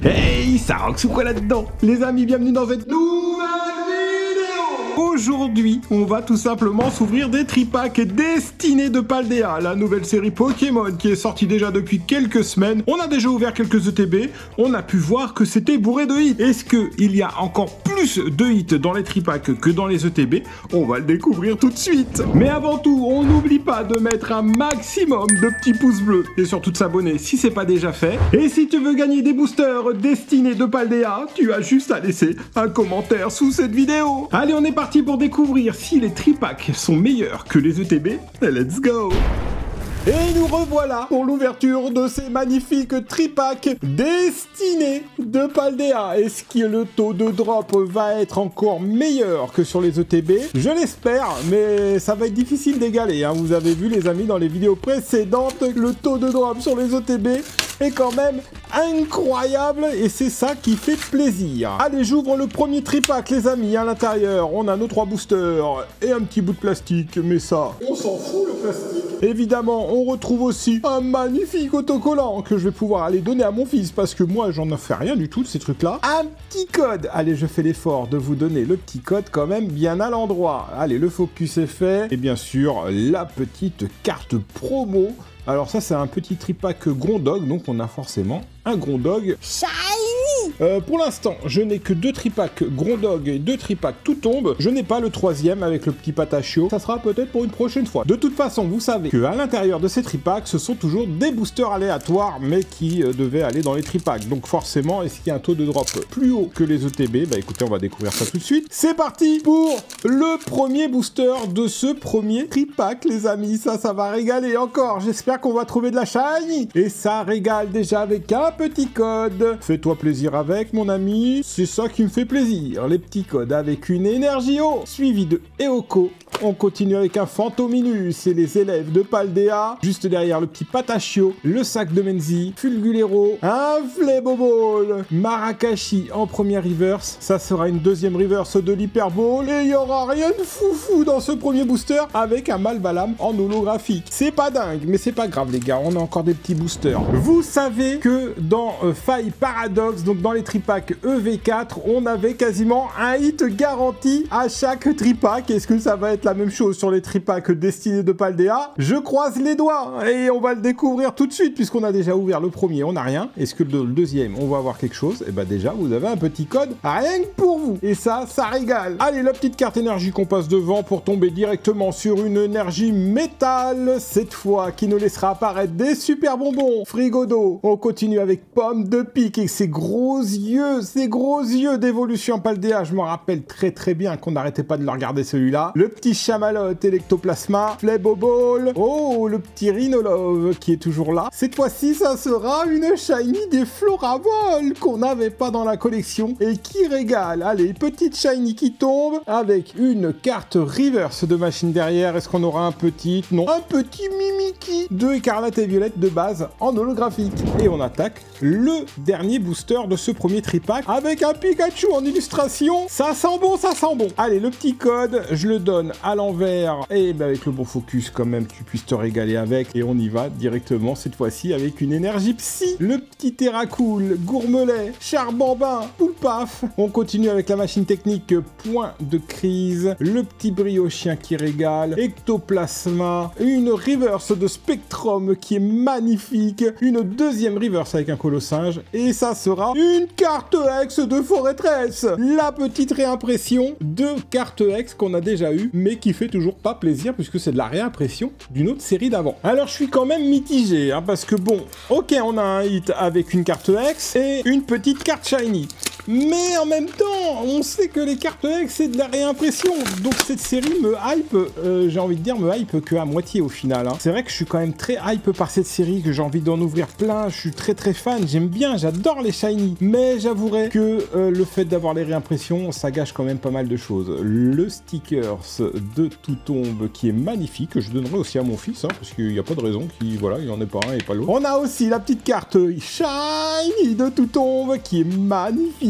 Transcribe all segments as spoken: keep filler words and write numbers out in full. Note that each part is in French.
Hey, ça rock sous quoi là-dedans? Les amis, bienvenue dans cette nouvelle vidéo. Aujourd'hui, on va tout simplement s'ouvrir des tripacks destinés de Paldea, la nouvelle série Pokémon qui est sortie déjà depuis quelques semaines. On a déjà ouvert quelques E T B, on a pu voir que c'était bourré de hits. Est-ce qu'il y a encore plus de hits dans les tripacks que dans les E T B? On va le découvrir tout de suite. Mais avant tout, on n'oublie pas de mettre un maximum de petits pouces bleus et surtout de s'abonner si c'est pas déjà fait. Et si tu veux gagner des boosters destinés de Paldea, tu as juste à laisser un commentaire sous cette vidéo. Allez, on est parti pour découvrir si les tripacks sont meilleurs que les E T B. Let's go! Et nous revoilà pour l'ouverture de ces magnifiques tripacks destinés de Paldea. Est-ce que le taux de drop va être encore meilleur que sur les E T B? Je l'espère, mais ça va être difficile d'égaler, hein. Vous avez vu les amis dans les vidéos précédentes, le taux de drop sur les E T B est quand même incroyable et c'est ça qui fait plaisir. Allez, j'ouvre le premier tripack les amis. À l'intérieur, on a nos trois boosters et un petit bout de plastique, mais ça, on s'en fout le plastique. Évidemment, on retrouve aussi un magnifique autocollant que je vais pouvoir aller donner à mon fils parce que moi, j'en ai fait rien du tout de ces trucs-là. Un petit code. Allez, je fais l'effort de vous donner le petit code quand même bien à l'endroit. Allez, le focus est fait. Et bien sûr, la petite carte promo. Alors ça, c'est un petit tripack Grondog, donc on a forcément un Grondog shiny. Euh, pour l'instant, je n'ai que deux tripacks Grondog et deux tripacks tout tombe. Je n'ai pas le troisième avec le petit Patachio. Ça sera peut-être pour une prochaine fois. De toute façon, vous savez qu'à l'intérieur de ces tripacks, ce sont toujours des boosters aléatoires, mais qui euh, devaient aller dans les tripacks. Donc forcément, est-ce qu'il y a un taux de drop plus haut que les E T B? Bah écoutez, on va découvrir ça tout de suite. C'est parti pour le premier booster de ce premier tripack, les amis. Ça, ça va régaler encore. J'espère qu'on va trouver de la shiny. Et ça régale déjà avec un petit code. Fais-toi plaisir avec, mon ami. C'est ça qui me fait plaisir. Les petits codes avec une énergie eau, suivi de Eoko. On continue avec un Fantominus et les élèves de Paldea. Juste derrière, le petit Patachio, le sac de Menzi, Fulgulero, un Fleboball, Marakashi en première reverse. Ça sera une deuxième reverse de l'Hyperball. Et il n'y aura rien de foufou dans ce premier booster avec un Malvalam en holographique. C'est pas dingue, mais c'est pas grave, les gars. On a encore des petits boosters. Vous savez que dans euh, Faille Paradox, donc dans les tripacks E V quatre, on avait quasiment un hit garanti à chaque tripack. Est-ce que ça va être la même chose sur les tripacks destinés de Paldea? Je croise les doigts et on va le découvrir tout de suite puisqu'on a déjà ouvert le premier, on n'a rien. Est-ce que le deuxième, on va avoir quelque chose? Et bah déjà, vous avez un petit code rien que pour vous. Et ça, ça régale. Allez, la petite carte énergie qu'on passe devant pour tomber directement sur une énergie métal, cette fois, qui nous laissera apparaître des super bonbons. Frigo d'eau. On continue avec Pomme de Pique et ses gros yeux, ses gros yeux d'évolution Paldea. Je me rappelle très très bien qu'on n'arrêtait pas de le regarder celui-là. Le petit Chamalot Electoplasma, Fleboball, oh le petit Rhinolove qui est toujours là. Cette fois-ci, ça sera une shiny des Floraball qu'on n'avait pas dans la collection et qui régale. Allez, petite shiny qui tombe avec une carte reverse de machine derrière. Est-ce qu'on aura un petit? Non, un petit Mimikyu de Écarlate et Violette de base en holographique. Et on attaque le dernier booster de ce premier tripack avec un Pikachu en illustration. Ça sent bon, ça sent bon. Allez, le petit code, je le donne à l'envers et ben avec le bon focus quand même tu puisses te régaler avec et on y va directement cette fois-ci avec une énergie psy. Le petit Terracool, Gourmelet, Charbambin, Poulpaf. On continue avec la machine technique Point de crise, le petit Briochien qui régale, Ectoplasma, une reverse de Spectrum qui est magnifique, une deuxième reverse avec un Colossinge et ça sera une carte ex de Forêtress, la petite réimpression de carte ex qu'on a déjà eu mais qui fait toujours pas plaisir puisque c'est de la réimpression d'une autre série d'avant. Alors je suis quand même mitigé hein, parce que bon, ok on a un hit avec une carte ex et une petite carte shiny. Mais en même temps, on sait que les cartes ex, c'est de la réimpression. Donc cette série me hype, euh, j'ai envie de dire, me hype que à moitié au final. Hein. C'est vrai que je suis quand même très hype par cette série, que j'ai envie d'en ouvrir plein. Je suis très très fan, j'aime bien, j'adore les shiny. Mais j'avouerai que euh, le fait d'avoir les réimpressions, ça gâche quand même pas mal de choses. Le stickers de Tout Tombe qui est magnifique, que je donnerai aussi à mon fils, hein, parce qu'il n'y a pas de raison qu'il voilà, il en ait pas un et pas l'autre. On a aussi la petite carte shiny de Tout Tombe qui est magnifique.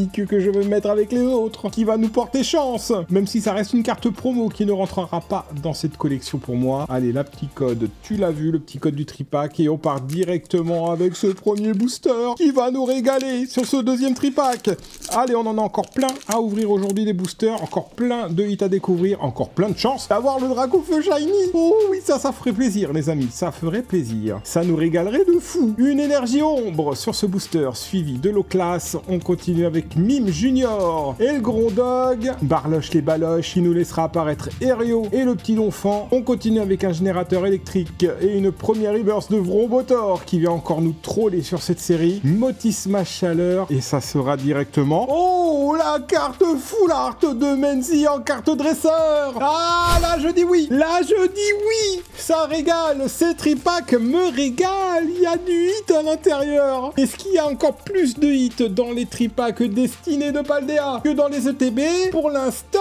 musique que je vais mettre avec les autres, qui va nous porter chance, même si ça reste une carte promo qui ne rentrera pas dans cette collection pour moi. Allez, la petit code, tu l'as vu, le petit code du tripack, et on part directement avec ce premier booster qui va nous régaler sur ce deuxième tripack. Allez, on en a encore plein à ouvrir aujourd'hui des boosters, encore plein de hits à découvrir, encore plein de chance d'avoir le Dracofeu Shiny. Oh oui, ça, ça ferait plaisir les amis, ça ferait plaisir. Ça nous régalerait de fou. Une énergie ombre sur ce booster, suivi de l'eau classe. On continue avec Mime Junior et le Grondog. Barloche les baloches, il nous laissera apparaître Erio et le petit Donphan. On continue avec un générateur électrique et une première reverse de Vrombotor qui vient encore nous troller sur cette série. Motisma Chaleur, et ça sera directement... Oh, la carte full art de Menzi en carte dresseur. Ah, là je dis oui, là je dis oui. Ça régale, ces tripacks me régalent. Il y a du hit à l'intérieur. Est-ce qu'il y a encore plus de hits dans les tripacks destinés de Paldea que dans les E T B? Pour l'instant,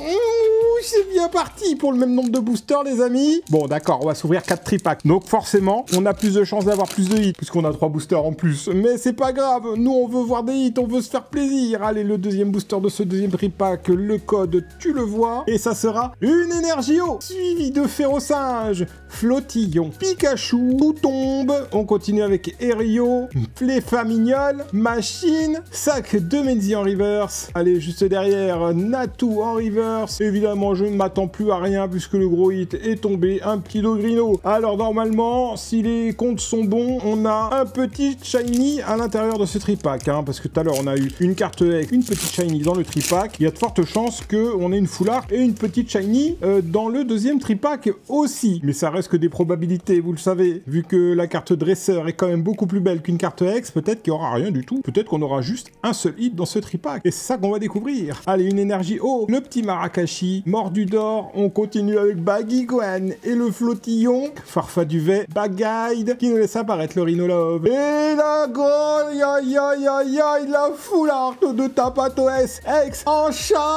c'est bien parti pour le même nombre de boosters les amis. Bon d'accord, on va s'ouvrir quatre tripacks. Donc forcément, on a plus de chances d'avoir plus de hits puisqu'on a trois boosters en plus. Mais c'est pas grave, nous on veut voir des hits, on veut se faire plaisir. Allez, le deuxième booster de ce deuxième tripack, le code, tu le vois. Et ça sera une énergie eau, suivi de Férocinge, Flottillon, Pikachu, tout tombe. On continue avec Erio, Fléfamignol, Machine, Sac de Menzi en reverse. Allez, juste derrière, Natou en reverse. Évidemment, je ne m'attends plus à rien puisque le gros hit est tombé, un petit Dogrino. Alors normalement, si les comptes sont bons, on a un petit shiny à l'intérieur de ce tripack, hein, parce que tout à l'heure on a eu une carte avec une petite shiny dans le tripack. Il y a de fortes chances qu'on ait une full art et une petite shiny euh, dans le deuxième tripack aussi. Mais ça reste que des probabilités, vous le savez. Vu que la carte dresseur est quand même beaucoup plus belle qu'une carte X, peut-être qu'il n'y aura rien du tout. Peut-être qu'on aura juste un seul hit dans ce tripack. Et c'est ça qu'on va découvrir. Allez, une énergie haut, le petit Marakashi, mordu d'or. On continue avec Baggy Gwen et le Flottillon, Farfaduvet, Bagguide, qui nous laisse apparaître le Rhinolove. Et la grosse, aïe aïe aïe aïe, la full art de Tapatoes X en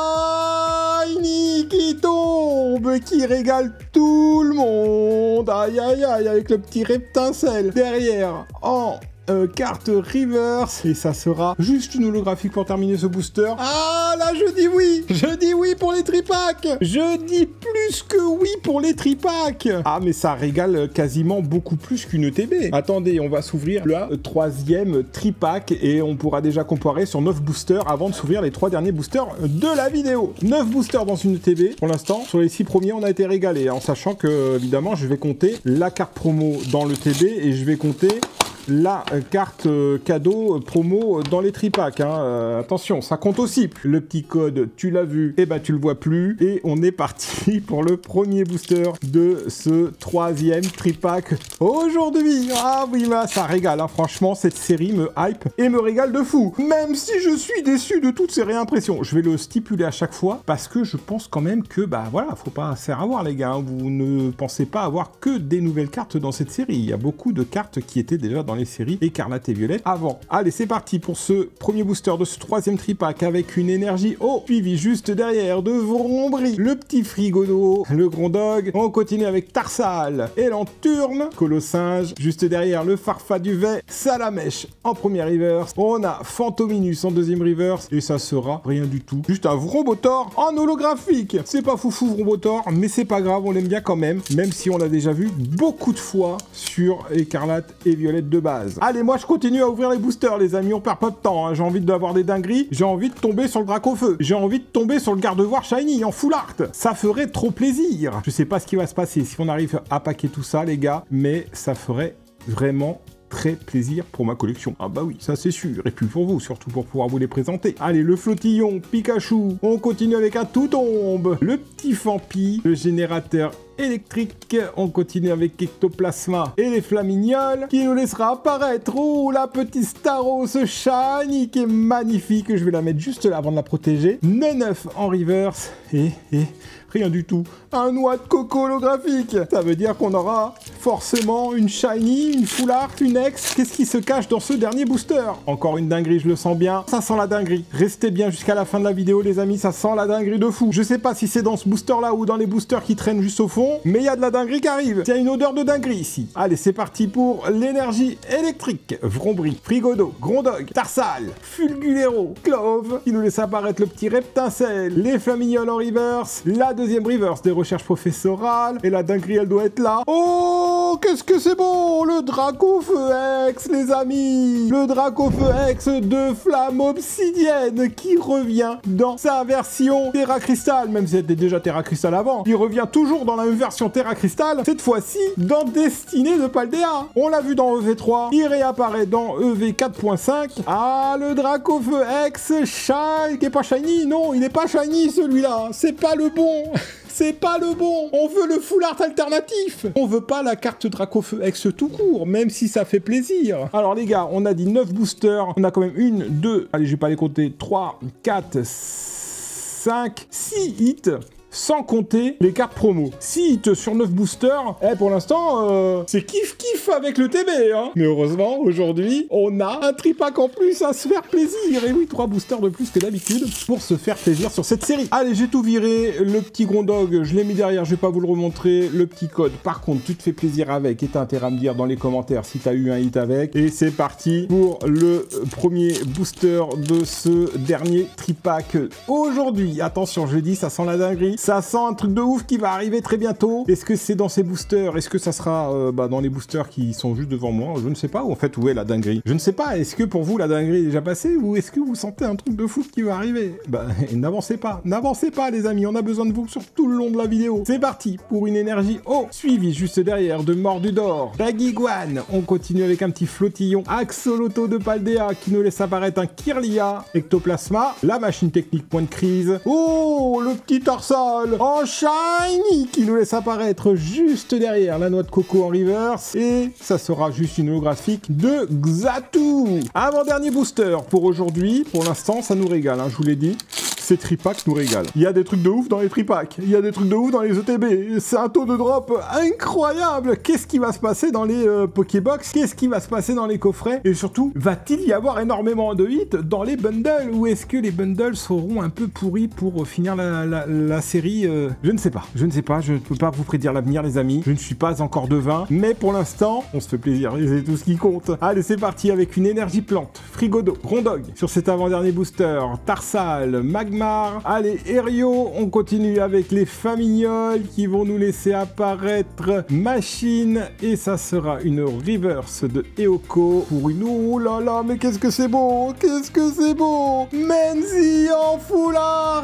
shiny qui tombe, qui régale tout le monde. Aïe aïe aïe, avec le petit reptincelle derrière en Euh, carte reverse, et ça sera juste une holographique pour terminer ce booster. Ah là je dis oui, je dis oui pour les tripacks, je dis plus que oui pour les tripacks. Ah mais ça régale quasiment beaucoup plus qu'une E T B. Attendez, on va s'ouvrir le troisième tripack et on pourra déjà comparer sur neuf boosters avant de s'ouvrir les trois derniers boosters de la vidéo. neuf boosters dans une E T B pour l'instant. Sur les six premiers on a été régalé, en sachant que évidemment je vais compter la carte promo dans le T B et je vais compter la carte euh, cadeau euh, promo dans les tripacks, hein. euh, attention, ça compte aussi. Le petit code, tu l'as vu, et bah tu le vois plus. Et on est parti pour le premier booster de ce troisième tripack aujourd'hui. Ah oui, bah ça régale, hein. Franchement, cette série me hype et me régale de fou. Même si je suis déçu de toutes ces réimpressions. Je vais le stipuler à chaque fois parce que je pense quand même que, bah voilà, faut pas se faire avoir les gars, hein. Vous ne pensez pas avoir que des nouvelles cartes dans cette série. Il y a beaucoup de cartes qui étaient déjà dans les séries Écarlate et Violette avant. Allez, c'est parti pour ce premier booster de ce troisième tripack avec une énergie haut, suivi juste derrière de Vrombri, le petit Frigodo, le Grondog. On continue avec Tarsal et l'Enturne, Colossinge, juste derrière le Farfaduvet, Salamèche en première reverse. On a Fantominus en deuxième reverse et ça sera rien du tout. Juste un Vrombotor en holographique. C'est pas foufou Vrombotor, mais c'est pas grave, on l'aime bien quand même, même si on l'a déjà vu beaucoup de fois sur Écarlate et Violette de base. Allez, moi je continue à ouvrir les boosters les amis, on perd pas de temps, hein. J'ai envie d'avoir des dingueries, j'ai envie de tomber sur le Dracofeu, j'ai envie de tomber sur le Gardevoir Shiny en full art, ça ferait trop plaisir. Je sais pas ce qui va se passer si on arrive à paquer tout ça les gars, mais ça ferait vraiment très plaisir pour ma collection. Ah bah oui, ça c'est sûr, et puis pour vous, surtout pour pouvoir vous les présenter. Allez, le Flottillon, Pikachu, on continue avec un tout tombe, le petit Fampi, le générateur électrique, on continue avec Ectoplasma et les Flamignols qui nous laissera apparaître, oh la petite Staros shiny qui est magnifique, je vais la mettre juste là avant de la protéger, neuf en reverse et, et rien du tout, un noix de coco holographique, ça veut dire qu'on aura forcément une shiny, une full art, une ex. Qu'est-ce qui se cache dans ce dernier booster? Encore une dinguerie, je le sens bien, ça sent la dinguerie, restez bien jusqu'à la fin de la vidéo les amis, ça sent la dinguerie de fou. Je sais pas si c'est dans ce booster là ou dans les boosters qui traînent juste au fond, bon, mais il y a de la dinguerie qui arrive. Il y a une odeur de dinguerie ici. Allez, c'est parti pour l'énergie électrique. Vrombri, Frigodo, Grondog, Tarsal, Fulgulero, Clove, qui nous laisse apparaître le petit Reptincelle, les Flamignols en reverse, la deuxième reverse des recherches professorales, et la dinguerie, elle doit être là. Oh, qu'est-ce que c'est bon, le Dracofeu X, les amis. Le Dracofeu X de Flamme Obsidienne qui revient dans sa version Terra Crystal, même si c'était déjà Terra Crystal avant. Il revient toujours dans la même version Terra Crystal, cette fois-ci dans Destinée de Paldea. On l'a vu dans E V trois, il réapparaît dans E V quatre point cinq. Ah, le Dracofeu X Shiny, qui est pas shiny, non, il n'est pas shiny celui-là, c'est pas le bon. C'est pas le bon. On veut le full art alternatif. On veut pas la carte Dracofeu X tout court, même si ça fait plaisir. Alors les gars, on a dit neuf boosters. On a quand même une, deux, allez, je vais pas les compter, trois, quatre, cinq, six hits. Sans compter les cartes promo. six hits sur neuf boosters, eh, pour l'instant, euh, c'est kiff-kiff avec le T B, hein. Mais heureusement, aujourd'hui, on a un tripack en plus à se faire plaisir. Et oui, trois boosters de plus que d'habitude pour se faire plaisir sur cette série. Allez, j'ai tout viré. Le petit Grondog, je l'ai mis derrière, je vais pas vous le remontrer. Le petit code, par contre, tu te fais plaisir avec. Et t'as intérêt à me dire dans les commentaires si t'as eu un hit avec. Et c'est parti pour le premier booster de ce dernier tripack. Aujourd'hui, attention, je dis, ça sent la dinguerie. Ça sent un truc de ouf qui va arriver très bientôt. Est-ce que c'est dans ces boosters? Est-ce que ça sera euh, bah, dans les boosters qui sont juste devant moi? Je ne sais pas. Ou en fait, où est la dinguerie? Je ne sais pas. Est-ce que pour vous, la dinguerie est déjà passée? Ou est-ce que vous sentez un truc de fou qui va arriver? Bah, n'avancez pas. N'avancez pas, les amis. On a besoin de vous sur tout le long de la vidéo. C'est parti pour une énergie haut. Suivi juste derrière de Mordudor, Dagiguan. On continue avec un petit flottillon. Axoloto de Paldea qui nous laisse apparaître un Kirlia. Ectoplasma. La machine technique point de crise. Oh, le petit Tarsal en shiny qui nous laisse apparaître juste derrière la noix de coco en reverse, et ça sera juste une holographique de Xatu. Avant-dernier booster pour aujourd'hui. Pour l'instant, ça nous régale, hein, je vous l'ai dit. Ces tripacks nous régalent. Il y a des trucs de ouf dans les tripacks. Il y a des trucs de ouf dans les E T B. C'est un taux de drop incroyable. Qu'est-ce qui va se passer dans les euh, Pokébox? Qu'est-ce qui va se passer dans les coffrets? Et surtout, va-t-il y avoir énormément de hits dans les bundles? Ou est-ce que les bundles seront un peu pourris pour euh, finir la, la, la série euh... Je ne sais pas. Je ne sais pas. Je ne peux pas vous prédire l'avenir, les amis. Je ne suis pas encore devin. Mais pour l'instant, on se fait plaisir. Et c'est tout ce qui compte. Allez, c'est parti avec une énergie plante. Frigodo, Grondog. Sur cet avant-dernier booster, Tarsal, Magma. Allez, Erio, on continue avec les Famignols qui vont nous laisser apparaître Machine, et ça sera une reverse de Eoko pour une... Oh là là, mais qu'est-ce que c'est beau, qu'est-ce que c'est beau. Menzi en full art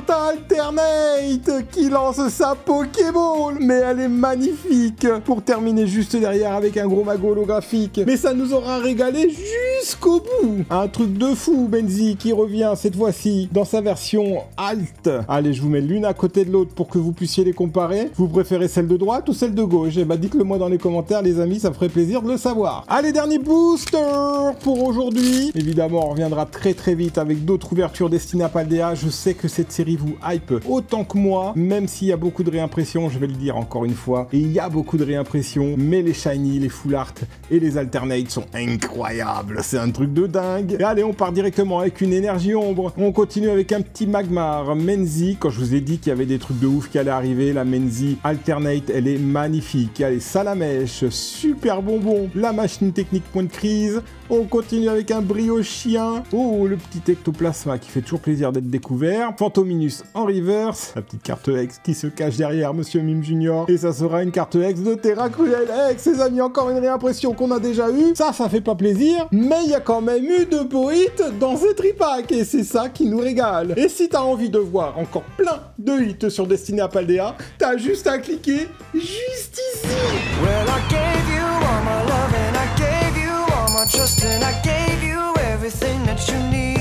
alternate qui lance sa Pokéball, mais elle est magnifique, pour terminer juste derrière avec un gros mago holographique. Mais ça nous aura régalé jusqu'au bout. Un truc de fou, Menzi qui revient cette fois-ci dans sa version alt. Allez, je vous mets l'une à côté de l'autre pour que vous puissiez les comparer. Vous préférez celle de droite ou celle de gauche? Eh bah, dites-le moi dans les commentaires, les amis, ça ferait plaisir de le savoir. Allez, dernier booster pour aujourd'hui. Évidemment, on reviendra très très vite avec d'autres ouvertures destinées à Paldea. Je sais que cette série vous hype autant que moi, même s'il y a beaucoup de réimpressions, je vais le dire encore une fois. Et il y a beaucoup de réimpressions, mais les shiny, les full art et les alternates sont incroyables. C'est un truc de dingue. Et allez, on part directement avec une énergie ombre. On continue avec un petit magma. Menzi, quand je vous ai dit qu'il y avait des trucs de ouf qui allaient arriver, la Menzi Alternate, elle est magnifique. Allez, Salamèche, super bonbon, la machine technique point de crise. On continue avec un briochien. Oh, le petit ectoplasma qui fait toujours plaisir d'être découvert. Phantominus en reverse. La petite carte X qui se cache derrière Monsieur Mime Junior. Et ça sera une carte X de Terra Cruel X. Les amis, encore une réimpression qu'on a déjà eue. Ça, ça fait pas plaisir. Mais il y a quand même eu de beaux hits dans ces tripacks. Et c'est ça qui nous régale. Et si t'as envie de voir encore plein de hits sur Destinée à Paldea, t'as juste à cliquer juste ici. Well, I gave you all my love and I gave you all my trust and I gave you everything that you need.